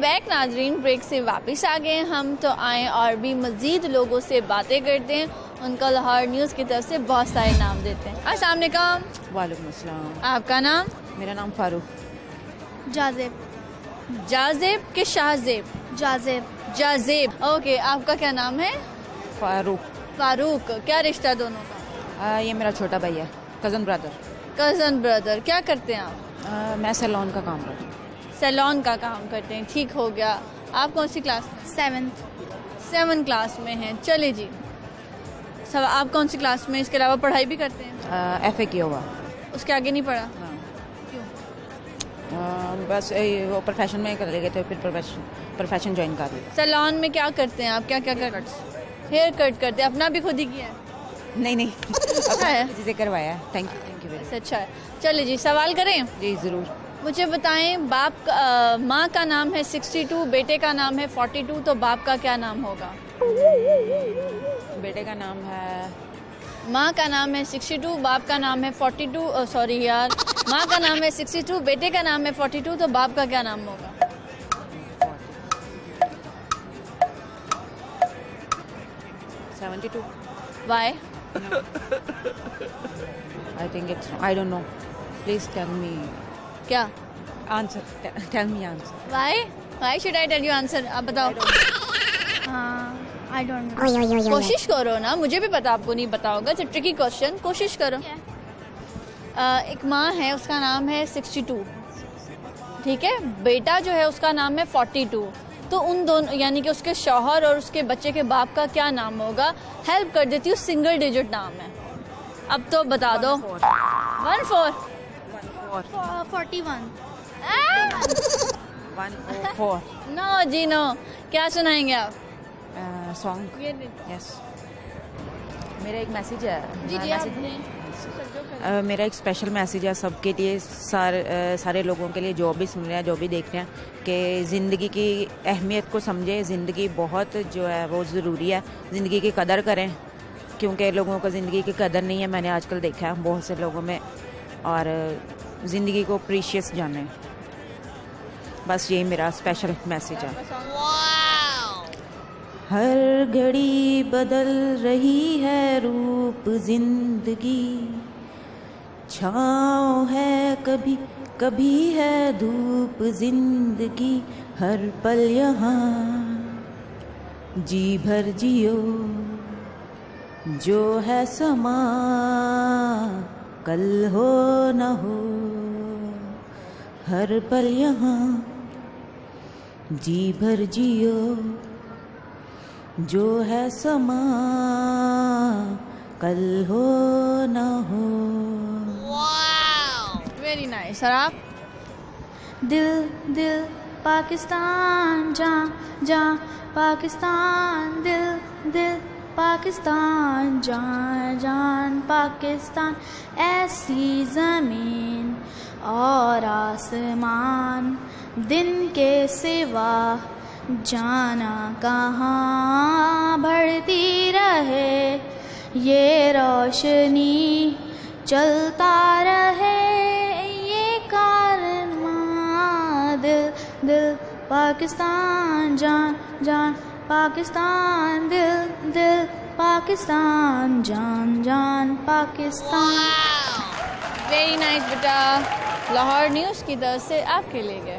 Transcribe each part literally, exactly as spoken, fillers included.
Back नाजरीन, break से वापस आ गए हम। तो आए और भी मज़ीद लोगों से बातें करते हैं, उनको लाहौर न्यूज़ की तरफ से बहुत सारे नाम देते हैं। अस्सलाम वालेकुम। वालेकुम अस्सलाम। आपका नाम? मेरा नाम फारूक। जाजेब। जाजेब के शाहजेब? जाजेब। जाजेब, ओके। आपका क्या नाम है? फारूक। फारूक। क्या रिश्ता दोनों का? आ, ये मेरा छोटा भाई है, कज़न ब्रदर। Cousin brother. क्या करते हैं आप? आ, मैं सैलून का काम करती हूँ। सैलून का काम करते हैं, ठीक हो गया। आप कौन सी क्लास में? सेवन्थ। सेवन क्लास में हैं, चले जी। सब आप कौन सी क्लास में? इसके अलावा पढ़ाई भी करते हैं? एफ ए किया हुआ। उसके आगे नहीं पढ़ा? क्यों? आ, बस ए, वो प्रोफेशन में कर गए थे, फिर प्रोफेशन प्रोफेशन ज्वाइन कर लिया। सैलून में क्या करते हैं आप? क्या क्या करते हैं? हेयर कट करते हैं। अपना भी खुद ही किया है? नहीं नहीं अच्छा है, किसी से करवाया है। Thank you thank you very much. अच्छा है। चलिए जी, सवाल करें? जी ज़रूर। मुझे बताएं, बाप का माँ का नाम है सिक्सटी टू, बेटे का नाम है फोर्टी टू, तो बाप का क्या नाम होगा? बेटे का नाम है, माँ का नाम है सिक्सटी टू, बाप का नाम है फोर्टी टू। सॉरी यार, माँ का नाम है सिक्सटी टू, बेटे का नाम है फोर्टी टू, तो बाप का क्या नाम होगा? Seventy two. Why? I think it's, I don't know, please tell me क्या answer, tell me answer. Why why should I tell you answer? आप बताओ। हाँ, आई डोंट नो। कोशिश करो ना, मुझे भी पता आपको नहीं पता होगा। इट्स अ ट्रिकी क्वेश्चन, कोशिश करो। uh, एक माँ है, उसका नाम है सिक्सटी टू, ठीक है। बेटा जो है उसका नाम है फोर्टी टू, तो उन दोनों यानी कि उसके शौहर और उसके बच्चे के बाप का क्या नाम होगा? हेल्प कर देती हूँ, सिंगल डिजिट नाम है। अब तो बता दो। One four forty one. One four. No जी नो। क्या सुनाएंगे आप? सॉन्ग। यस, मेरा एक मैसेज है। जी जी, आपने Uh, मेरा एक स्पेशल मैसेज है सबके लिए, सारे uh, सारे लोगों के लिए जो भी सुन रहे हैं, जो भी देख रहे हैं, कि ज़िंदगी की अहमियत को समझें। ज़िंदगी बहुत जो है वो ज़रूरी है, ज़िंदगी की कदर करें, क्योंकि लोगों को ज़िंदगी की कदर नहीं है। मैंने आजकल देखा है बहुत से लोगों में, और ज़िंदगी को प्रीशियस जानें। बस यही मेरा स्पेशल मैसेज है। हर घड़ी बदल रही है रूप ज़िंदगी, छाँव है कभी कभी है धूप ज़िंदगी, हर पल यहाँ जी भर जियो, जो है समा कल हो न हो, हर पल यहाँ जी भर जियो, जो है समा कल हो न हो। Very nice. और आप? दिल दिल पाकिस्तान, जा जा पाकिस्तान, दिल दिल पाकिस्तान, जान जान पाकिस्तान, ऐसी ज़मीन और आसमान, दिन के सिवा जाना कहाँ, बढ़ती रहे ये रोशनी, चलता रहे ये कारवां, दिल दिल पाकिस्तान, जान जान पाकिस्तान, दिल दिल पाकिस्तान, जान जान पाकिस्तान। वेरी नाइस बेटा। लाहौर न्यूज़ की तरफ से आपके लिए गए।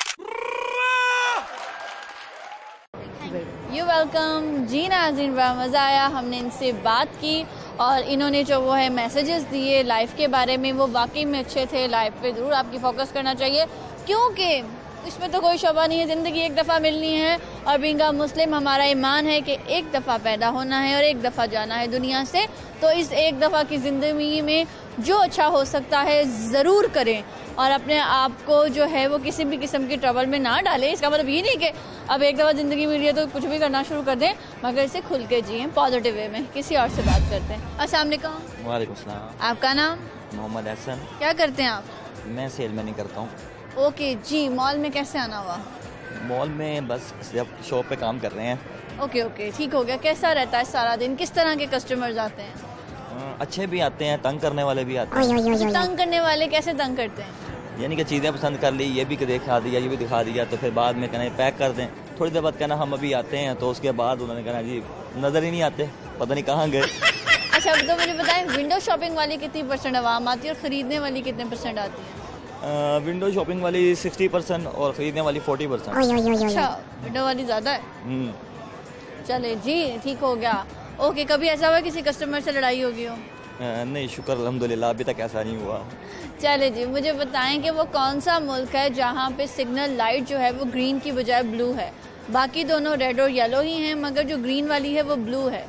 यू वेलकम जी नाज़रीन, बड़ा मज़ा आया। हमने इनसे बात की और इन्होंने जो वो है मैसेजेस दिए लाइफ के बारे में, वो वाकई में अच्छे थे। लाइफ पे ज़रूर आपकी फोकस करना चाहिए, क्योंकि इसमें तो कोई शोभा नहीं है। ज़िंदगी एक दफ़ा मिलनी है, और बीइंग अ मुस्लिम हमारा ईमान है कि एक दफ़ा पैदा होना है और एक दफ़ा जाना है दुनिया से। तो इस एक दफ़ा की ज़िंदगी में जो अच्छा हो सकता है ज़रूर करें, और अपने आप को जो है वो किसी भी किस्म की ट्रबल में ना डालें। इसका मतलब ये नहीं कि अब एक दफ़ा ज़िंदगी मिली है तो कुछ भी करना शुरू कर दें, मगर इसे खुल के जिएं, पॉजिटिव वे में। किसी और से बात करते हैं। अस्सलाम वालेकुम। वालेकुम सलाम। आपका नाम? मोहम्मद हसन। क्या करते हैं आप? मैं सेलमैनिंग करता हूँ। ओके जी। मॉल में कैसे आना हुआ? मॉल में बस जब शॉप पे काम कर रहे हैं। ओके ओके, ठीक हो गया। कैसा रहता है सारा दिन? किस तरह के कस्टमर्स आते हैं? अच्छे भी आते हैं, तंग करने वाले भी आते हैं। तंग करने वाले कैसे तंग करते हैं? यानी कि चीज़ें पसंद कर ली, ये भी दिखा दिया, ये भी दिखा दिया, तो फिर बाद में कहना पैक कर दें। थोड़ी देर बाद कहना हम अभी आते हैं, तो उसके बाद उन्होंने कहना जी नज़र ही नहीं आते, पता नहीं कहाँ गए। अच्छा, अब तो मुझे बताएं विंडो शॉपिंग वाली कितनी परसेंट आवाम आती है और ख़रीदने वाली कितने परसेंट आती है? आ, विंडो शॉपिंग वाली सिक्सटी परसेंट और ख़रीदने वाली फोर्टी परसेंट। अच्छा, विंडो वाली ज़्यादा है। चले जी, ठीक हो गया। ओके, कभी ऐसा हुआ किसी कस्टमर से लड़ाई होगी हो? नहीं, शुक्र अल्हम्दुलिल्लाह अभी तक ऐसा नहीं हुआ। चले जी, मुझे बताएं कि वो कौन सा मुल्क है जहाँ पे सिग्नल लाइट जो है वो ग्रीन की बजाय ब्लू है। बाकी दोनों रेड और येलो ही हैं, मगर जो ग्रीन वाली है वो ब्लू है।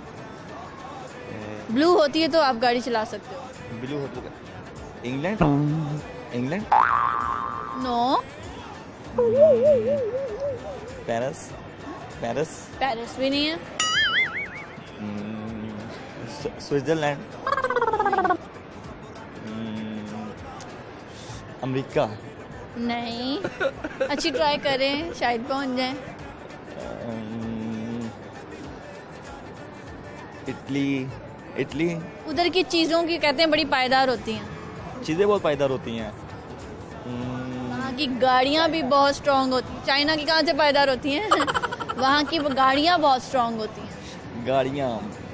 ब्लू होती है तो आप गाड़ी चला सकते हो। ब्लू होती है England. England no. Paris. Paris पेरिस भी नहीं है। स्विट्जरलैंड। अमेरिका। नहीं, अच्छी ट्राई करें, शायद पहुंच जाएं। इटली। इटली। उधर की चीज़ों की कहते हैं बड़ी पायदार होती हैं। चीज़ें बहुत पायदार होती हैं। वहाँ की गाड़ियाँ भी बहुत स्ट्रांग होती हैं। चाइना की कहाँ से पायदार होती हैं? वहाँ की गाड़ियाँ बहुत स्ट्रांग होती हैं। गाड़ियाँ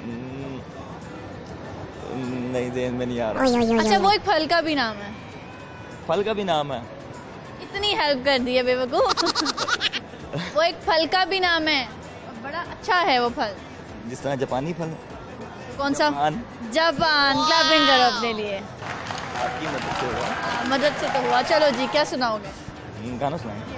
नहीं, ज़हन में नहीं आ रहा। अच्छा, वो एक फल का भी नाम है। फल का भी नाम है? इतनी हेल्प कर दी है बेवकूफ। वो एक फल का भी नाम है, बड़ा अच्छा है वो फल। जिस तरह जापानी फल। कौन सा? जापान। क्लैपिंग करो अपने लिए। आपकी मदद से हुआ। मदद से तो हुआ। चलो जी, क्या सुनाओगे? गाना सुनाएंगे।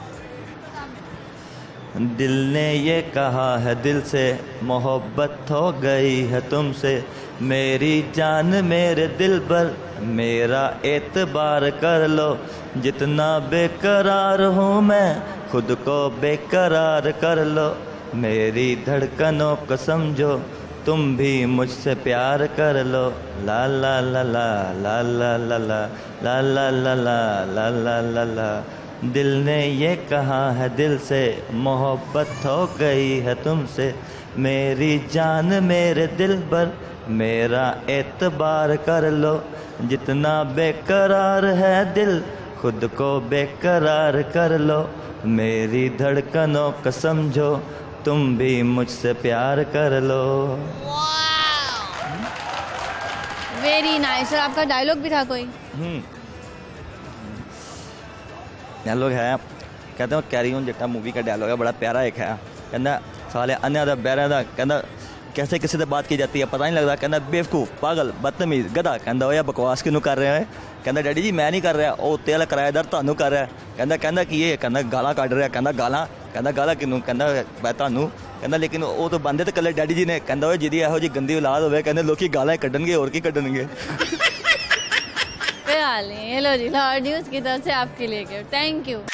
दिल ने ये कहा है दिल से, मोहब्बत हो गई है तुमसे, मेरी जान मेरे दिल पर, मेरा एतबार कर लो, जितना बेकरार हूँ मैं, खुद को बेकरार कर लो, मेरी धड़कनों को समझो, तुम भी मुझसे प्यार कर लो, ला ला ला ला ला ला ला ला ला ला ला ला ला ला ला। दिल ने ये कहा है दिल से, मोहब्बत हो गई है तुमसे, मेरी जान मेरे दिल पर, मेरा एतबार कर लो, जितना बेकरार है दिल, खुद को बेकरार कर लो, मेरी धड़कनों को समझो, तुम भी मुझसे प्यार कर लो। Very nice. और आपका डायलॉग भी था कोई? हम्म डायलॉग है, कहते हैं कैरी ऑन जट्टा मूवी का डायलॉग है, बड़ा प्यारा एक है। कहना साले अन्य दा बैरा दा, कहना कैसे किसी से बात की जाती है पता नहीं लगता, कहना बेवकूफ़, पागल, बदतमीज, गधा, कहना ओए बकवास क्यों कर रहे हैं, कहना डैडी जी मैं नहीं कर रहा, ओ उत्ते वाला किराएदार ਤੁਹਾਨੂੰ कर रहा है, कहना कहना कि ये कहना गाला ਕੱਢ ਰਿਹਾ, कहना गाला, कहना गाला किनू, कहना मैं ਤੁਹਾਨੂੰ, कहना लेकिन ਉਹ तो ਬੰਦੇ ਤੇ ਕੱਲੇ ਡੈਡੀ ਜੀ ਨੇ, कहना ਓਏ ਜਿਹਦੀ ਇਹੋ ਜਿਹੀ ਗੰਦੀ ਔਲਾਦ ਹੋਵੇ, कहने ਲੋਕੀ ਗਾਲਾਂ ਕੱਢਣਗੇ ਹੋਰ ਕੀ ਕੱਢਣਗੇ। हेलो जी, लाहौर न्यूज़ की तरफ से आपके लिए गिफ्ट, थैंक यू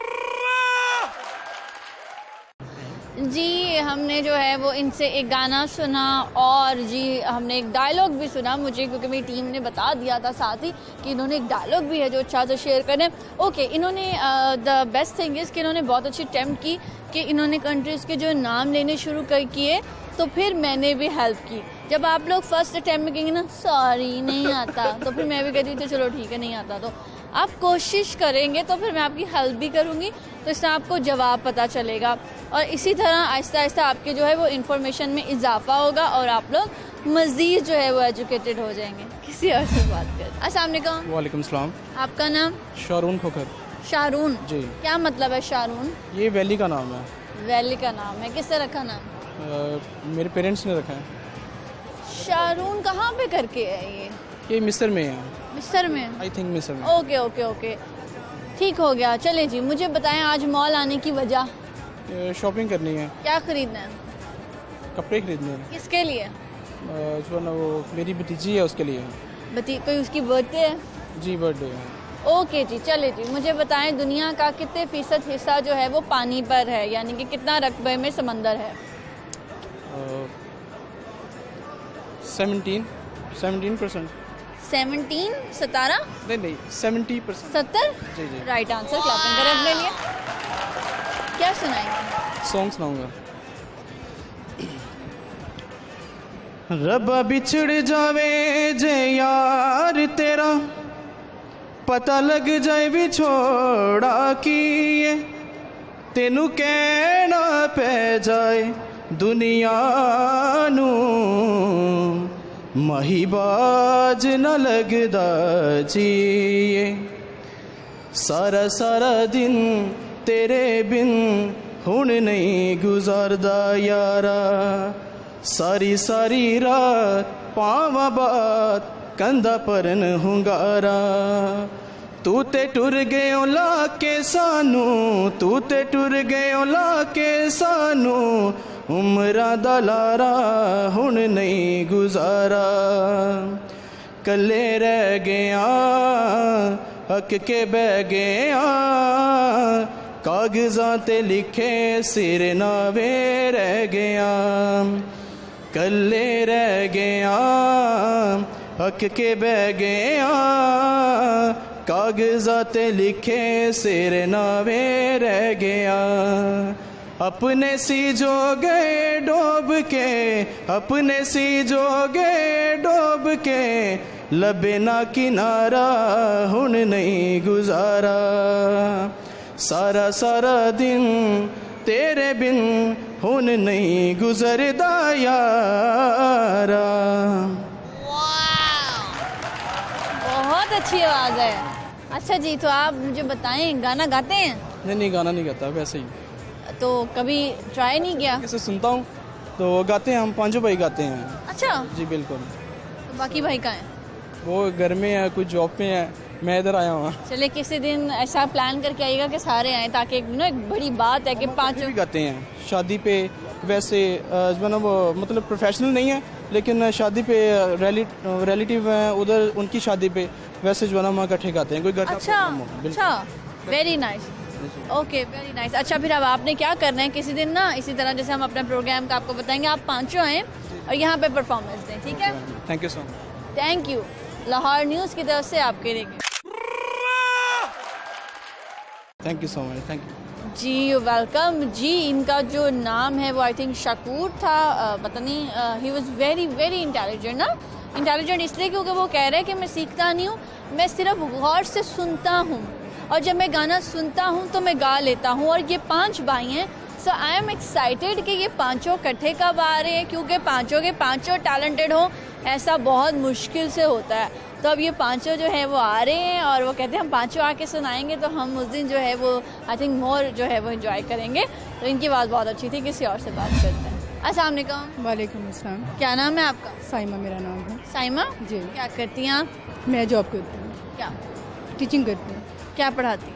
जी। हमने जो है वो इनसे एक गाना सुना और जी हमने एक डायलॉग भी सुना, मुझे क्योंकि मेरी टीम ने बता दिया था साथ ही कि इन्होंने एक डायलॉग भी है जो अच्छा से शेयर करें। ओके, इन्होंने द बेस्ट थिंग इज़ कि इन्होंने बहुत अच्छी अटेम्प्ट की कि इन्होंने कंट्रीज़ के जो नाम लेने शुरू कर किए, तो फिर मैंने भी हेल्प की। जब आप लोग फर्स्ट अटैम्प्ट में कहेंगे ना सॉरी नहीं आता, तो फिर मैं भी कहती थी चलो ठीक है नहीं आता, तो आप कोशिश करेंगे तो फिर मैं आपकी हेल्प भी करूँगी, तो इससे आपको जवाब पता चलेगा और इसी तरह आहिस्ता आहिस्ता आपके जो है वो इन्फॉर्मेशन में इजाफा होगा और आप लोग मज़ीद जो है वो एजुकेटेड हो जाएंगे। किसी और से बात करें। अस्सलाम वालेकुम। वालेकुम सलाम। आपका नाम? शारून खोखर। शारून जी। क्या मतलब है शारून? ये वैली का नाम है। वैली का नाम है, किससे रखा नाम? आ, मेरे पेरेंट्स ने रखा है। शारून कहाँ पे करके है ये? ये मिस्र में है। मिस्र में? आई थिंक मिस्र में। ओके ओके ओके, ठीक हो गया। चले जी, मुझे बताएं आज मॉल आने की वजह? शॉपिंग करनी है। क्या खरीदना है? कपड़े खरीदने हैं। किसके लिए? जो ना वो मेरी भतीजी है उसके लिए। बती कोई उसकी बर्थडे है? जी बर्थडे है। ओके जी, चले जी, मुझे बताएं दुनिया का कितने फीसद हिस्सा जो है वो पानी पर है, यानी कि कितना रकबे में समंदर है? Seventeen seventeen percent. सेवनटीन? सतारह? नहीं नहीं सेवेंटी परसेंट। सत्तर? जी जी। राइट आंसर, क्लैपिंग करें अपने लिए। क्या सुनाएंगे? सॉन्ग सुनाऊंगा। रब्बा बिछड़ जावे जे यार तेरा, पता लग जाए विछोड़ा की तेनू कहना पै जाए दुनिया नू माहीबाज न लगदा जीए सारा सारा दिन तेरे बिन हुण नहीं गुजारदा यारा सारी सारी रात पावां बात कंधा परन हुंगारा तू ते टुर गयो ला के सानू तू ते टुर गयो ला के सानू उमरां दा लारा हुण नहीं गुजारा कल्ले रह गया हक के बह गया कागजां ते लिखे सिर नावे रह गया कल्ले रह गया हक के बह गया कागजां ते लिखे सिर नावे रह गया अपने सी जो गए डूब के अपने सी जो गए डूब के लबे ना किनारा हुण नहीं गुजारा सारा सारा दिन तेरे बिन हुण नहीं गुजरदा यारा। बहुत अच्छी आवाज़ है। अच्छा जी, तो आप मुझे बताएं, गाना गाते हैं? नहीं नहीं गाना नहीं गाता, वैसे ही। तो कभी ट्राई नहीं किया? कैसे सुनता हूँ तो गाते हैं, हम पांचों भाई गाते हैं। अच्छा जी, बिल्कुल। तो बाकी भाई कहाँ हैं? वो घर में है, कुछ जॉब पे है, मैं इधर आया हूँ। चले किसी दिन ऐसा प्लान करके आइएगा कि सारे आए, ताकि एक ना एक बड़ी बात है कि पांचों गाते हैं शादी पे। वैसे जो ना वो मतलब प्रोफेशनल नहीं है, लेकिन शादी पे रिलेटिव हैं उधर, उनकी शादी पे वैसे जो है ना हम इकट्ठे गाते हैं। कोई घर अच्छा अच्छा, very nice, okay very nice. अच्छा, फिर अब आपने क्या करना है, किसी दिन ना इसी तरह जैसे हम अपने प्रोग्राम का आपको बताएंगे, आप पांचों आए और यहाँ पे परफॉर्मेंस दें, ठीक है? Thank you so much. Thank you. Lahore news की तरफ से आपके लिए thank you so much. Thank you जी, वेलकम जी। इनका जो नाम है वो आई थिंक शकूर था, पता नहीं। He was very very intelligent ना। इंटेलिजेंट इसलिए क्योंकि वो कह रहे हैं कि मैं सीखता नहीं हूँ, मैं सिर्फ गौर से सुनता हूँ, और जब मैं गाना सुनता हूँ तो मैं गा लेता हूँ। और ये पांच भाई हैं, सो आई एम एक्साइटेड कि ये पांचों इकट्ठे कब आ रहे हैं, क्योंकि पांचों के पांचों टैलेंटेड हो ऐसा बहुत मुश्किल से होता है। तो अब ये पांचों जो है वो आ रहे हैं और वो कहते हैं हम पांचों आके सुनाएंगे, तो हम उस दिन जो है वो आई थिंक मोर जो है वो एंजॉय करेंगे। तो इनकी आवाज़ बहुत अच्छी थी। किसी और से बात करते हैं। अस्सलाम वालेकुम। वालेकुम अस्सलाम। क्या नाम है आपका? साइमा मेरा नाम है। साइमा जी। क्या करती हैं आप? मैं जॉब करती हूँ। क्या टीचिंग करती हूँ। क्या पढ़ाती?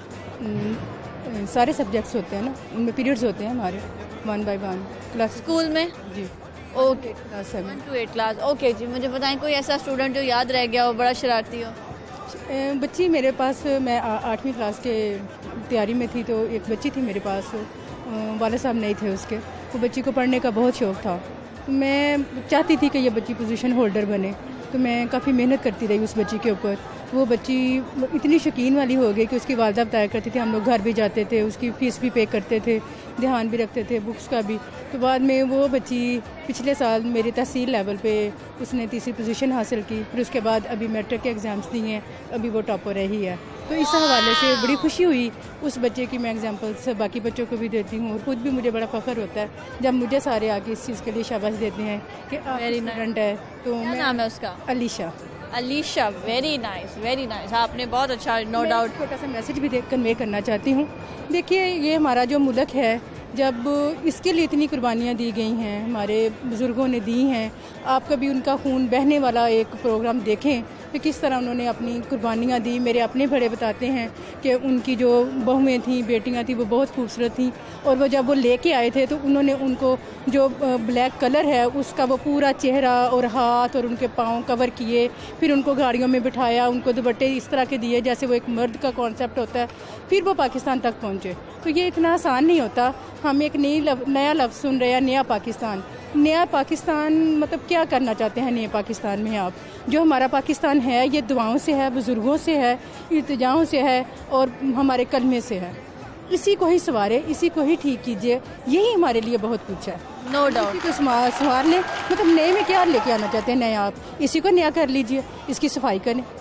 सारे सब्जेक्ट्स होते हैं ना, उनमें पीरियड्स होते हैं हमारे, one by one class. School में? जी। Okay, class seven to eight class. Okay जी, मुझे बताएं कोई ऐसा स्टूडेंट जो याद रह गया हो, बड़ा शरारती हो? बच्ची मेरे पास, मैं आठवीं क्लास के तैयारी में थी तो एक बच्ची थी मेरे पास, वाले साहब नहीं थे उसके, वो बच्ची को पढ़ने का बहुत शौक़ था। मैं चाहती थी कि ये बच्ची पोजीशन होल्डर बने, तो मैं काफ़ी मेहनत करती रही उस बच्ची के ऊपर। वो बच्ची इतनी शौकीन वाली हो गई कि उसकी वालदा बताया करती थी, हम लोग घर भी जाते थे, उसकी फ़ीस भी पे करते थे, ध्यान भी रखते थे, बुक्स का भी। तो बाद में वो बच्ची पिछले साल मेरे तहसील लेवल पे उसने तीसरी पोजीशन हासिल की, फिर उसके बाद अभी मैट्रिक के एग्ज़ाम्स दिए हैं, अभी वो टॉपर रही है। तो इस हवाले से बड़ी खुशी हुई उस बच्चे की। मैं एग्जांपल्स बाकी बच्चों को भी देती हूँ और खुद भी मुझे बड़ा फ़ख्र होता है जब मुझे सारे आके इस चीज़ के लिए शाबाश देते हैं कि वेरी स्टूडेंट है। तो क्या नाम है उसका? Alisha. Alisha, very nice very nice. आपने बहुत अच्छा, नो डाउट। छोटा सा मैसेज भी कन्वे करना चाहती हूँ। देखिए, ये हमारा जो मुल्क है, जब इसके लिए इतनी कुर्बानियाँ दी गई हैं, हमारे बुज़ुर्गों ने दी हैं, आप कभी उनका खून बहने वाला एक प्रोग्राम देखें कि किस तरह उन्होंने अपनी कुर्बानियाँ दी। मेरे अपने बड़े बताते हैं कि उनकी जो बहुएँ थीं, बेटियाँ थीं, वो बहुत खूबसूरत थीं, और वो जब वो लेके आए थे तो उन्होंने उनको जो ब्लैक कलर है उसका वो पूरा चेहरा और हाथ और उनके पाँव कवर किए, फिर उनको गाड़ियों में बिठाया, उनको दुपट्टे इस तरह के दिए जैसे वो एक मर्द का कॉन्सेप्ट होता है, फिर वो पाकिस्तान तक पहुँचे। तो ये इतना आसान नहीं होता। हम एक नई लफ, नया लफ्ज़ सुन रहे हैं, नया पाकिस्तान। नया पाकिस्तान मतलब क्या करना चाहते हैं नए पाकिस्तान में आप? जो हमारा पाकिस्तान है ये दुआओं से है, बुज़ुर्गों से है, इल्तिजाओं से है और हमारे कलमे से है। इसी को ही संवारे, इसी को ही ठीक कीजिए, यही हमारे लिए बहुत कुछ है। No doubt. इसी को संवार लें। मतलब नए में क्या लेके आना चाहते हैं नए आप? इसी को नया कर लीजिए, इसकी सफाई करें,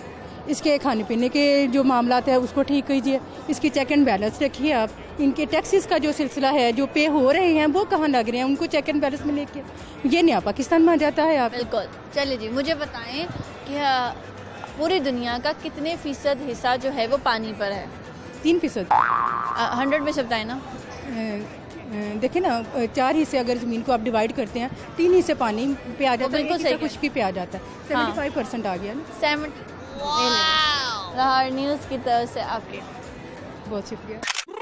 इसके खाने पीने के जो मामला है उसको ठीक कीजिए, इसकी चेक एंड बैलेंस रखिए आप, इनके टैक्सेस का जो सिलसिला है जो पे हो रहे हैं वो कहाँ लग रहे हैं उनको चेक एंड बैलेंस में लेके, ये नया पाकिस्तान में आ जाता है आप। बिल्कुल। चलिए जी, मुझे बताएं कि पूरी दुनिया का कितने फीसद हिस्सा जो है वो पानी पर है? तीन फीसद हंड्रेड में से बताएं ना। देखिए ना, चार हिस्से अगर ज़मीन को आप डिवाइड करते हैं, तीन हिस्से पानी पे आ जाता है, बिल्कुल सही, कुछ की पे आ जाता है, सेवेंटी फाइव परसेंट आ गया ना। सेवेंटी। लाहौर न्यूज़ की तरफ से आपके बहुत शुक्रिया।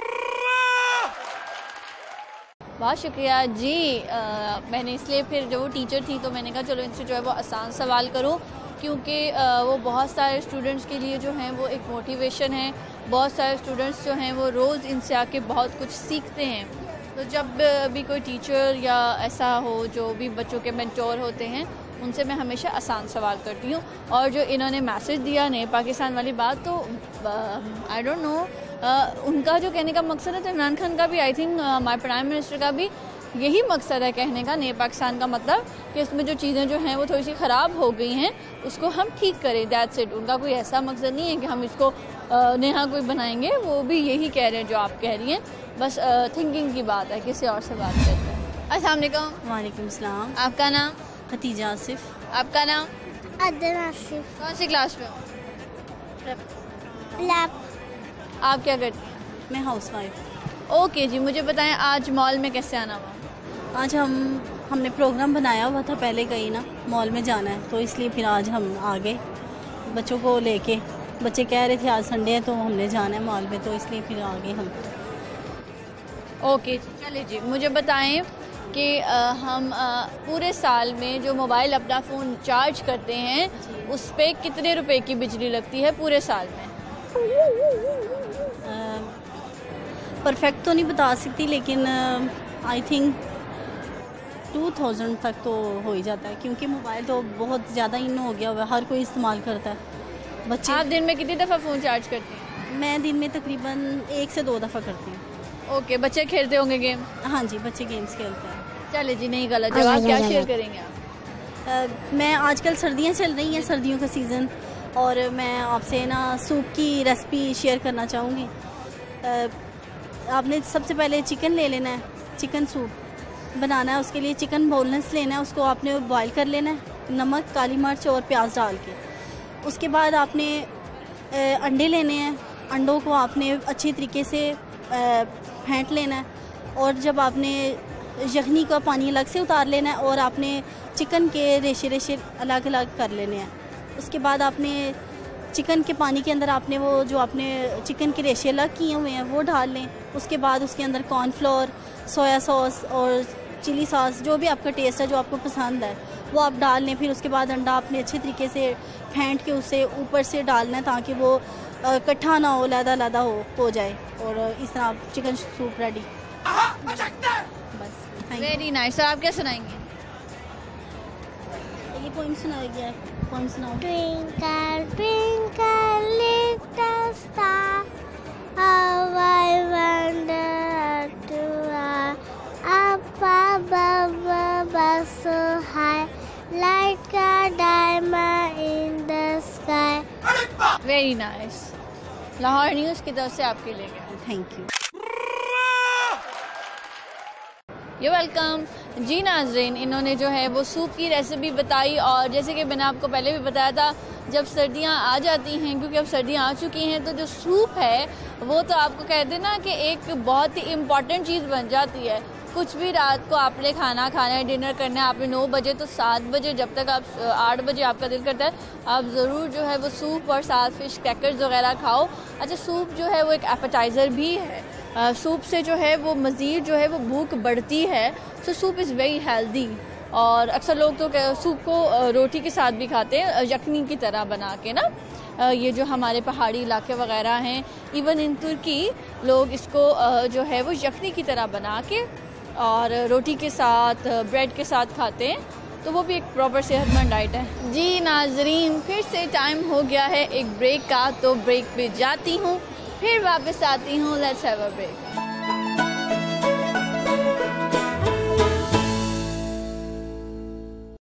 बहुत शुक्रिया जी। आ, मैंने इसलिए फिर जो वो टीचर थी तो मैंने कहा चलो इनसे जो है वो आसान सवाल करूं, क्योंकि वो बहुत सारे स्टूडेंट्स के लिए जो हैं वो एक मोटिवेशन है। बहुत सारे स्टूडेंट्स जो हैं वो रोज़ इनसे आके बहुत कुछ सीखते हैं। तो जब भी कोई टीचर या ऐसा हो जो भी बच्चों के मेंटोर होते हैं, उनसे मैं हमेशा आसान सवाल करती हूँ। और जो इन्होंने मैसेज दिया नए पाकिस्तान वाली बात, तो आई डोंट नो उनका जो कहने का मकसद है, तो इमरान खान का भी, आई थिंक हमारे प्राइम मिनिस्टर का भी यही मकसद है कहने का, नए पाकिस्तान का मतलब कि इसमें जो चीज़ें जो हैं वो थोड़ी सी ख़राब हो गई हैं उसको हम ठीक करें, दैट्स इट। उनका कोई ऐसा मकसद नहीं है कि हम इसको नया कोई बनाएंगे, वो भी यही कह रहे हैं जो आप कह रही हैं, बस थिंकिंग की बात है। किसी और से बात करते हैं। अस्सलाम वालेकुम। वालेकुम सलाम। आपका नाम? खतीजा आसिफ। आपका नाम? अदन आसिफ। कौन सी क्लास में हो? लैब। आप क्या करती हैं? मैं हाउस वाइफ। ओके जी, मुझे बताएं आज मॉल में कैसे आना हुआ? आज हम हमने प्रोग्राम बनाया हुआ था पहले कहीं ना, मॉल में जाना है, तो इसलिए फिर आज हम आ गए बच्चों को लेके। बच्चे कह रहे थे आज संडे है तो हमने जाना है मॉल में, तो इसलिए फिर आ गए हम। ओके चलिए जी, मुझे बताएं कि आ, हम आ, पूरे साल में जो मोबाइल अपना फ़ोन चार्ज करते हैं उस पर कितने रुपए की बिजली लगती है पूरे साल में? परफेक्ट तो नहीं बता सकती, लेकिन आई थिंक टू थाउजेंड तक तो हो ही जाता है, क्योंकि मोबाइल तो बहुत ज़्यादा इन हो गया हुआ है, हर कोई इस्तेमाल करता है। बच्चे। आप दिन में कितनी दफ़ा फ़ोन चार्ज करती हैं? मैं दिन में तकरीबन एक से दो दफ़ा करती हूँ। ओके। बच्चे खेलते होंगे गेम? हाँ जी, बच्चे गेम्स खेलते हैं। चले जी, नहीं गलत जवाब। क्या शेयर करेंगे आप? आ, मैं आजकल सर्दियाँ चल रही हैं, सर्दियों का सीज़न, और मैं आपसे ना सूप की रेसिपी शेयर करना चाहूँगी। आपने सबसे पहले चिकन ले लेना है, चिकन सूप बनाना है। उसके लिए चिकन बोनलेस लेना है, उसको आपने बॉईल कर लेना है, नमक, काली मिर्च और प्याज डाल के। उसके बाद आपने अंडे लेने हैं, अंडों को आपने अच्छी तरीके से फेंट लेना है, और जब आपने यखनी का पानी अलग से उतार लेना है, और आपने चिकन के रेशे रेशे अलग अलग कर लेने हैं। उसके बाद आपने चिकन के पानी के अंदर आपने वो जो आपने चिकन के रेशे अलग किए हुए हैं वो डाल लें। उसके बाद उसके अंदर कॉर्नफ्लोर, सोया सॉस और चिली सॉस, जो भी आपका टेस्ट है, जो आपको पसंद है, वो आप डाल लें। फिर उसके बाद अंडा आपने अच्छे तरीके से फेंट के उसे ऊपर से डालना है, ताकि वो इकट्ठा ना हो, लैदा लैदा हो हो जाए, और इस तरह आप चिकन सूप रेडी। बस। Very nice. आप क्या सुनाएंगे? ये पोइम सुनाया गया है, पोइम सुनाओ। Twinkle, twinkle, little star, how I wonder to are up above, above so high, like a diamond in the sky. Very nice. Lahore news की तरफ से आपके लिए गया। Thank you. यू वेलकम जी। नाज़रीन, इन्होंने जो है वो सूप की रेसिपी बताई, और जैसे कि मैंने आपको पहले भी बताया था, जब सर्दियां आ जाती हैं, क्योंकि अब सर्दियां आ चुकी हैं, तो जो सूप है वो तो आपको कहते हैं ना कि एक बहुत ही इम्पॉर्टेंट चीज़ बन जाती है। कुछ भी रात को आपने खाना खाना है, डिनर करना है आपने नौ बजे, तो सात बजे जब तक आप आठ बजे आपका दिल करता है, आप ज़रूर जो है वो सूप और साथ फिश क्रैकर्स वगैरह खाओ। अच्छा, सूप जो है वो एक एपेटाइज़र भी है। आ, सूप से जो है वो मज़ीद जो है वो भूख बढ़ती है। So soup is very healthy, और अक्सर लोग तो सूप को रोटी के साथ भी खाते हैं, यखनी की तरह बना के ना। ये जो हमारे पहाड़ी इलाके वगैरह हैं, इवन इन तुर्की, लोग इसको जो है वो यखनी की तरह बना के और रोटी के साथ, ब्रेड के साथ खाते हैं, तो वो भी एक प्रॉपर सेहतमंद डाइट है। जी नाजरीन, फिर से टाइम हो गया है एक ब्रेक का, तो ब्रेक पे जाती हूँ, फिर वापस आती हूँ। Let's have a break.